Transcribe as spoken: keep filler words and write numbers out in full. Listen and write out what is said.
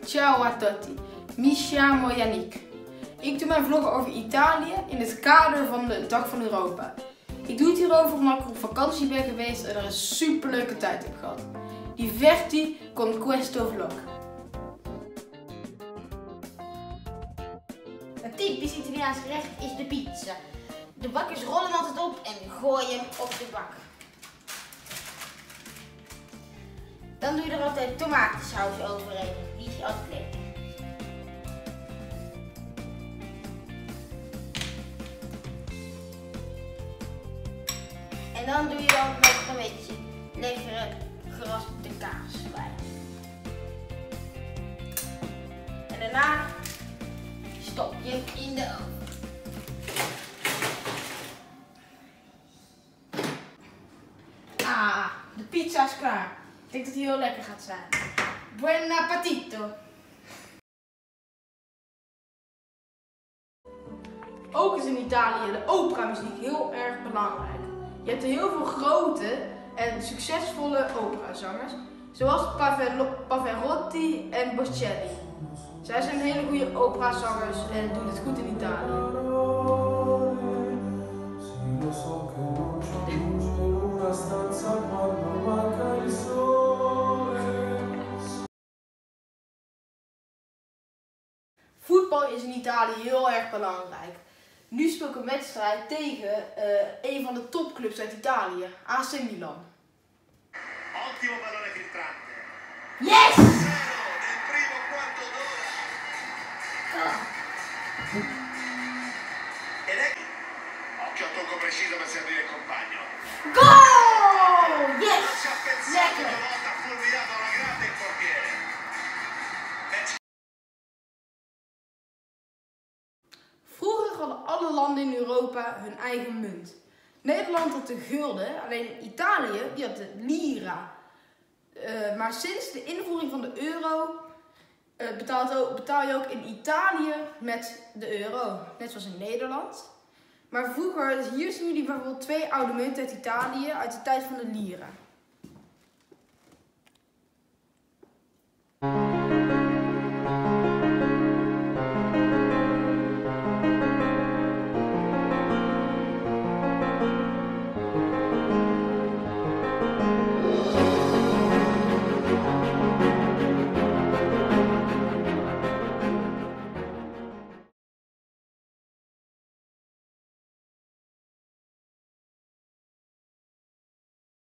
Ciao a tutti, mi chiamo Yannick. Ik doe mijn vlog over Italië in het kader van de Dag van Europa. Ik doe het hierover omdat ik op vakantie ben geweest en er een superleuke tijd heb gehad. Diverti con questo vlog. Een typisch Italiaans gerecht is de pizza. De bakkers rollen altijd op en gooien hem op de bak. Dan doe je er altijd tomatensaus overheen. Die is altijd lekker. En dan doe je er ook nog een beetje lekkere geraspte kaas bij. En daarna stop je hem in de oven. Ah, de pizza is klaar. Ik denk dat hij heel lekker gaat zijn. Buon appetito! Ook is in Italië de operamuziek heel erg belangrijk. Je hebt heel veel grote en succesvolle operazangers, zoals Pavarotti en Bocelli. Zij zijn hele goede operazangers en doen het goed in Italië. Voetbal is in Italië heel erg belangrijk. Nu speel ik een wedstrijd tegen uh, een van de topclubs uit Italië, A C Milan. Ottimo pallone filtrante. Yes! Nel primo quarto d'ora. Ed è occhio a tocco preciso per servire il compagno. Goal! Yes! Si è pensato Lekker! una volta, ha fulminato alla grande il portiere. Vroeger hadden alle landen in Europa hun eigen munt. Nederland had de gulden, alleen Italië die had de lira. Uh, maar sinds de invoering van de euro uh, betaalt ook, betaal je ook in Italië met de euro. Net zoals in Nederland. Maar vroeger, hier zien jullie bijvoorbeeld twee oude munten uit Italië uit de tijd van de lira.